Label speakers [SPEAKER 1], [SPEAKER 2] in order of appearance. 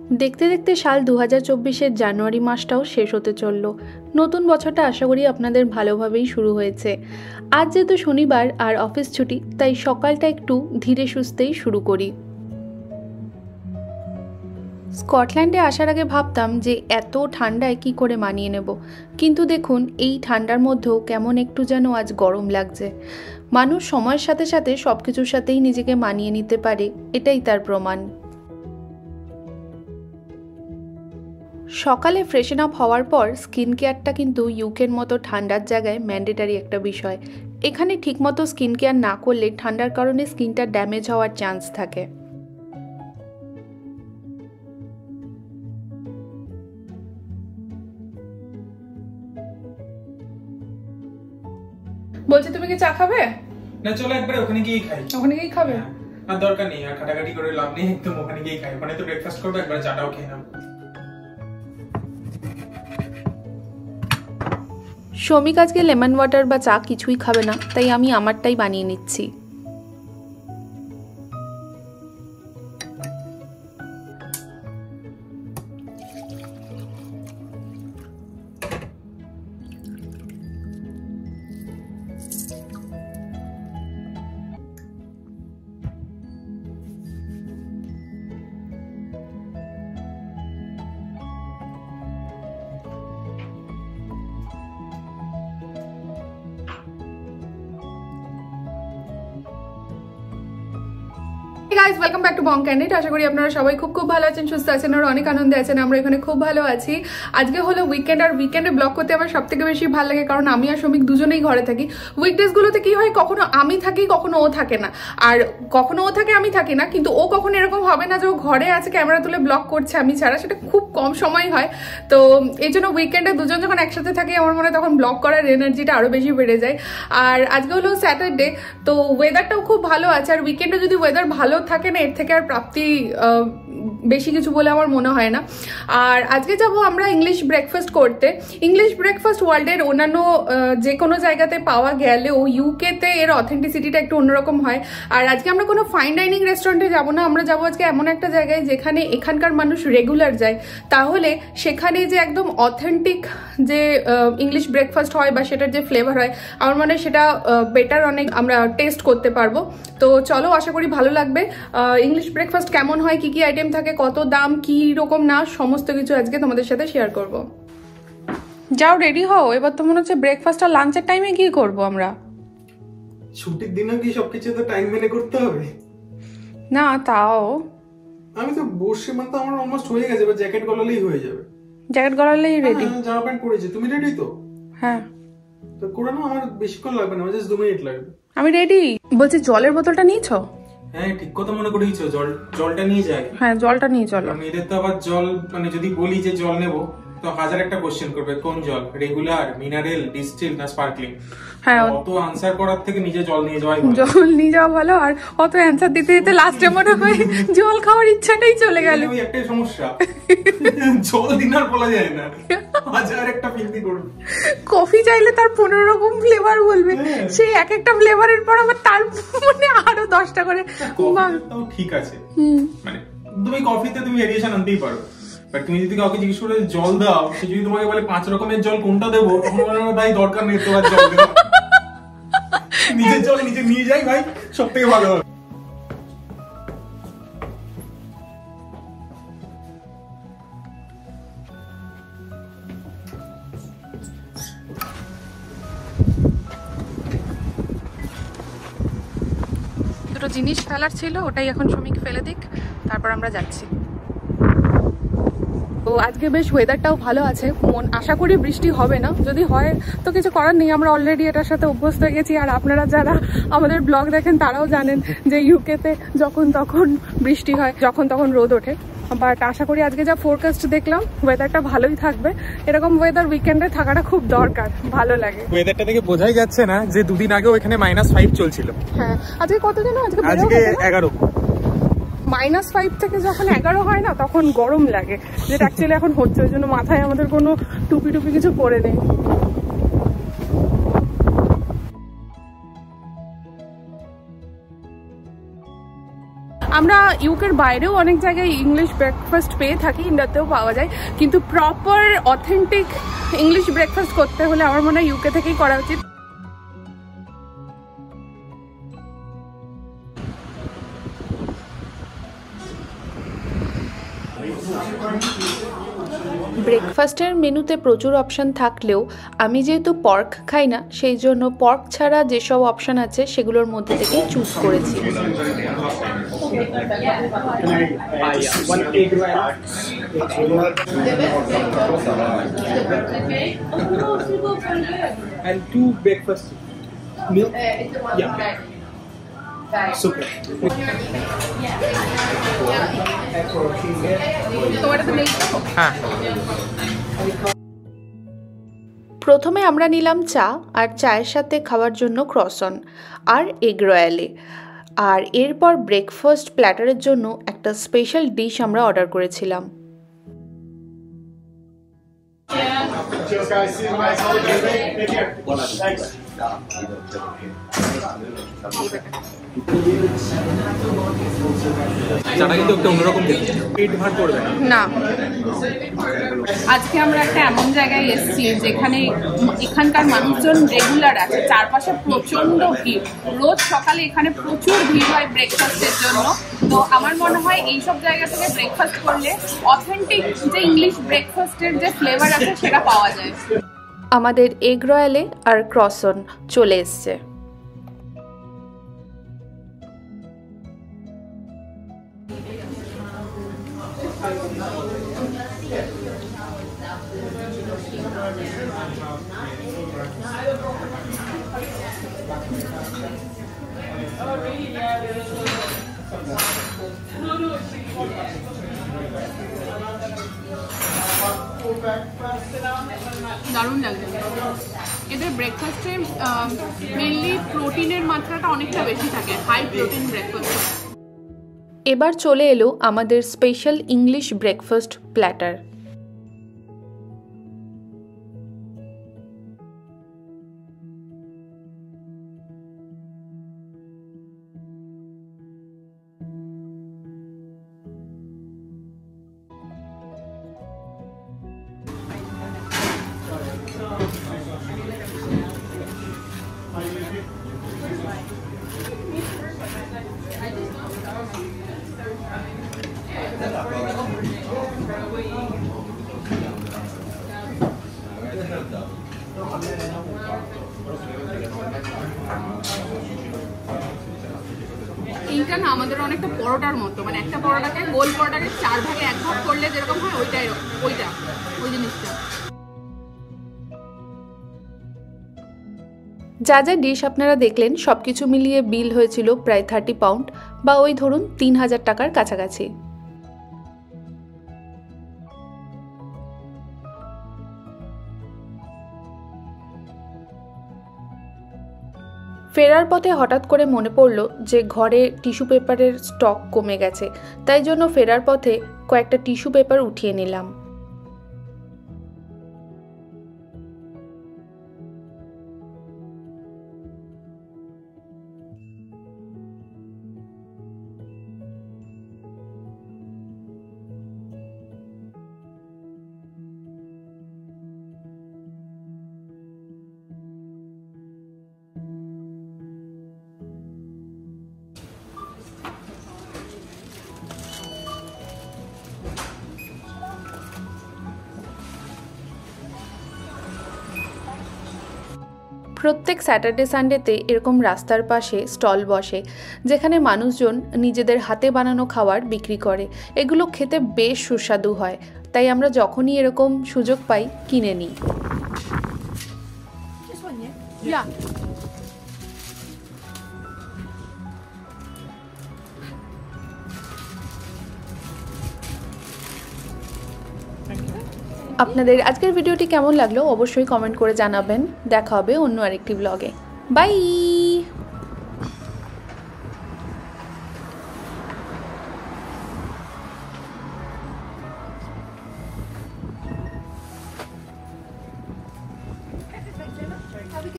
[SPEAKER 1] দেখতে দেখতে সাল 2024-এর জানুয়ারি মাসটাও শেষ হতে চলল। নতুন বছরটা আশা করি আপনাদের ভালোভাবেই শুরু হয়েছে। আজ যেহেতু শনিবার আর অফিস ছুটি, তাই সকালটা একটু ধীরে সুস্থেই শুরু করি। স্কটল্যান্ডে আসার আগে ভাবতাম যে এত ঠান্ডায় কি করে মানিয়ে নেব, কিন্তু দেখুন এই ঠান্ডার মধ্যেও কেমন একটু যেন আজ গরম লাগছে। মানুষ সময়ের সাথে সাথে সব কিছুর সাথেই নিজেকে মানিয়ে নিতে পারে, এটাই তার প্রমাণ। সকালে ফ্রেশন আপ হওয়ার পর স্কিন কেয়ারটা কিন্তু ইউকের মতো ঠান্ডার জায়গায় ম্যান্ডেটারি একটা বিষয়। এখানে ঠিকমতো স্কিন কেয়ার না করলে ঠান্ডার কারণে স্কিনটা ড্যামেজ হওয়ার চান্স থাকে। বলছি তুমি কি চা খাবে?
[SPEAKER 2] না চলো একবার ওখানে গিয়ে খাই।
[SPEAKER 1] ওখানে গিয়ে খাবে?
[SPEAKER 2] আর দরকার নেই, আর কাটাকাটি করে লাভ নেই, একদম ওখানে গিয়ে খাই। ওখানে তো ব্রেকফাস্ট করবো, একবার চাটাও খেয়ে নাও।
[SPEAKER 1] শমিক আজকে লেমন ওয়াটার বা চা কিছুই খাবে না, তাই আমি আমারটাই বানিয়ে নিচ্ছি। Guys, welcome back to Bong Candid. আশা করি আপনারা সবাই খুব ভালো আছেন, সুস্থ আছেন আর অনেক আনন্দে আছেন। আমরা এখানে খুব ভালো আছি। আজকে হলো উইকেন্ড, আর উইকেন্ডে ব্লগ করতে আমার সব থেকে বেশি ভালো লাগে, কারণ আমি আর শমিক দুজনেই ঘরে থাকি। উইকডেজগুলোতে কি হয়, কখনো আমি থাকি কখনো ও থাকে না, আর কখনো ও থাকে আমি থাকি না, কিন্তু ও কখনো এরকম হবে না যে ও ঘরে আছে ক্যামেরা তুলে ব্লগ করছে আমি ছাড়া, সেটা খুব কম সময় হয়। তো এই জন্য উইকেন্ডে দুজন যখন একসাথে থাকি আমার মনে হয় তখন ব্লগ করার এনার্জিটা আরো বেশি বেড়ে যায়। আর আজকে হলো স্যাটারডে, তো ওয়েদারটাও খুব ভালো আছে। আর উইকেন্ডে যদি ওয়েদার ভালো থাকে না, এর থেকে আর প্রাপ্তি বেশি কিছু বলে আমার মনে হয় না। আর আজকে যাব আমরা ইংলিশ ব্রেকফাস্ট করতে। ইংলিশ ব্রেকফাস্ট ওয়ার্ল্ডের অন্যান্য যে কোনো জায়গাতে পাওয়া গেলেও ইউকেতে এর অথেন্টিসিটিটা একটু অন্যরকম হয়। আর আজকে আমরা কোনো ফাইন ডাইনিং রেস্টুরেন্টে যাব না, আমরা যাবো আজকে এমন একটা জায়গায় যেখানে এখানকার মানুষ রেগুলার যায়। তাহলে সেখানে যে একদম অথেন্টিক যে ইংলিশ ব্রেকফাস্ট হয় বা সেটার যে ফ্লেভার হয়, আমার মনে হয় সেটা বেটার অনেক আমরা টেস্ট করতে পারবো। তো চলো, আশা করি ভালো লাগবে। ইংলিশ ব্রেকফাস্ট কেমন হয়, কি কি আইটেম থাকে, কত দাম, কি রকম না, সমস্ত কিছু আজকে তোমাদের সাথে শেয়ার করব। যাও রেডি হও, এবার তো মনে হচ্ছে ব্রেকফাস্ট আর লাঞ্চের টাইমে কি করব আমরা?
[SPEAKER 2] ছুটির দিনে কি সবকিছু তো টাইম মেনে করতে হবে?
[SPEAKER 1] না তাও
[SPEAKER 2] আমি তো বসে, মানে তো আমার অলমোস্ট হয়ে গেছে, এবার জ্যাকেট গলালেই হয়ে যাবে।
[SPEAKER 1] জ্যাকেট গলালেই রেডি?
[SPEAKER 2] জামা প্যান্ট পরেছি। তুমি রেডি তো?
[SPEAKER 1] হ্যাঁ
[SPEAKER 2] তো করে নাও, আমার বেশিক্ষণ লাগবে না, জাস্ট 2 মিনিট লাগবে।
[SPEAKER 1] আমি রেডি। বলছি জলের বোতলটা নিয়েছো?
[SPEAKER 2] হ্যাঁ ঠিক কথা মনে করিয়েছো, জলটা নিয়ে যাই।
[SPEAKER 1] হ্যাঁ জলটা নিয়ে চলো।
[SPEAKER 2] মেয়েদের তো আবার জল, মানে যদি বলি যে জল নেবো তো হাজার একটা কোশ্চেন করবে, কোন জল, রেগুলার, মিনারেল, ডিস্টিল না স্পার্কলিং। হ্যাঁ, অত আনসার করার থেকে নিজে জল নিয়ে যাওয়াই ভালো।
[SPEAKER 1] জল নিয়ে যাওয়া ভালো। আর অত অ্যান্সার দিতে দিতে লাস্টে মনে হয় জল খাওয়ার ইচ্ছাটাই চলে গেল।
[SPEAKER 2] ওই একটাই সমস্যা, জল দিনার বলা যায় না, হাজার একটা ফিল্টি করবে।
[SPEAKER 1] কফি চাইলে তার 15 রকম ফ্লেভার বলবে, সেই এক একটা ফ্লেভারের পর আবার তার মানে আরো 10টা করে।
[SPEAKER 2] তাও ঠিক আছে, মানে তুমি কফিতে তুমি ভেরিয়েশন আনতেই পারো, বাট তুমি যদি কাউকে জিজ্ঞেস করে জল দাও, সে যদি তোমাকে বলে 5 রকমের জল কোনটা দেবো, তখন বলে ভাই দরকার নেই তোমার জল দেওয়া, নিজের জল নিজে নিয়ে যাই ভাই, সব থেকে ভালো হবে।
[SPEAKER 1] দুটো জিনিস ফেলার ছিল, ওটাই এখন শমিক ফেলে দিক, তারপর আমরা যাচ্ছি। তো আজকে বেশ ওয়েদারটাও ভালো আছে, আশা করি বৃষ্টি হবে না। যদি হয় তো কিছু করার নেই, আমরা অলরেডি এটার সাথে অভ্যস্ত হয়ে গেছি। আর আপনারা যারা আমাদের ব্লগ দেখেন তারাও জানেন যে ইউকেতে যখন তখন বৃষ্টি হয়, যখন তখন রোদ ওঠে। বাট আশা করি আজকে যা ফোরকাস্ট দেখলাম ওয়েদারটা ভালোই থাকবে। এরকম ওয়েদার উইকেন্ডে থাকাটা খুব দরকার, ভালো লাগে।
[SPEAKER 2] ওয়েদারটা দেখে বোঝাই যাচ্ছে না যে দুদিন আগেও এখানে -5 চলছিল।
[SPEAKER 1] হ্যাঁ, আজকে কত যেন? আজকে
[SPEAKER 2] 11।
[SPEAKER 1] -5 থেকে যখন 11 হয় না, তখন গরম লাগে, যেটা অ্যাকচুয়ালি এখন হচ্ছে। ওই জন্য মাথায় আমাদের কোনো টুপি কিছু পরে নেই। আমরা ইউকের বাইরেও অনেক জায়গায় ইংলিশ ব্রেকফাস্ট পেয়ে থাকি, ইন্ডিয়াতেও পাওয়া যায়, কিন্তু প্রপার অথেন্টিক ইংলিশ ব্রেকফাস্ট করতে হলে আমার মনে হয় ইউকে থেকেই করা উচিত। ব্রেকফাস্টের মেনুতে প্রচুর অপশান থাকলেও আমি যেহেতু পর্ক খাই না, সেই জন্য পর্ক ছাড়া যেসব অপশান আছে সেগুলোর মধ্যে থেকেই চুজ করেছি।
[SPEAKER 3] And 2 breakfast milk. Yeah. Super.
[SPEAKER 1] প্রথমে আমরা নিলাম চা, আর চায়ের সাথে খাওয়ার জন্য ক্রসন আর এগ রয়্যালে, আর এরপর ব্রেকফাস্ট প্ল্যাটারের জন্য একটা স্পেশাল ডিশ আমরা অর্ডার করেছিলাম।
[SPEAKER 2] চাটা কিন্তু একটা অন্যরকম দেখতে, পেট ভার করবে না।
[SPEAKER 1] আজকে আমরা একটা এমন জায়গায় এসেছি যেখানে এখানকার মানুষজন রেগুলার আছে, চারপাশে প্রচন্ড ভিড়, রোজ সকালে এখানে প্রচুর ভিড় হয় ব্রেকফাস্টের জন্য। তো আমার মনে হয় এইসব জায়গা থেকে ব্রেকফাস্ট করলে অথেন্টিক যে ইংলিশ ব্রেকফাস্টের যে ফ্লেভার আছে সেটা পাওয়া যায়। আমাদের এগ রয়্যালে আর ক্রসন চলে এসছে। দারুণ লাগছে। এদের ব্রেকফাস্টে মেনলি প্রোটিনের মাত্রাটা অনেকটা বেশি থাকে, হাই প্রোটিন ব্রেকফাস্ট। এবার চলে এলো আমাদের স্পেশাল ইংলিশ ব্রেকফাস্ট প্ল্যাটার। এইটা না আমাদের অনেকটা পরোটার মতো, মানে একটা পরোটাকে গোল পরোটাকে 4 ভাগে 1 ভাগ করলে যেরকম হয় ওই জিনিসটা। যা যা ডিশ আপনারা দেখলেন সবকিছু মিলিয়ে বিল হয়েছিল প্রায় 30 পাউন্ড বা ওই ধরুন 3000 টাকার কাছাকাছি। ফেরার পথে হঠাৎ করে মনে পড়ল যে ঘরে টিস্যু পেপারের স্টক কমে গেছে, তাই জন্য ফেরার পথে কয়েকটা টিস্যু পেপার উঠিয়ে নিলাম। প্রত্যেক স্যাটারডে সানডেতে এরকম রাস্তার পাশে স্টল বসে, যেখানে মানুষজন নিজেদের হাতে বানানো খাবার বিক্রি করে। এগুলো খেতে বেশ সুস্বাদু হয়, তাই আমরা যখনই এরকম সুযোগ পাই কিনে নিই। আপনাদের আজকের ভিডিওটি কেমন লাগলো অবশ্যই কমেন্ট করে জানাবেন। দেখা হবে অন্য আরেকটি ব্লগে। বাই।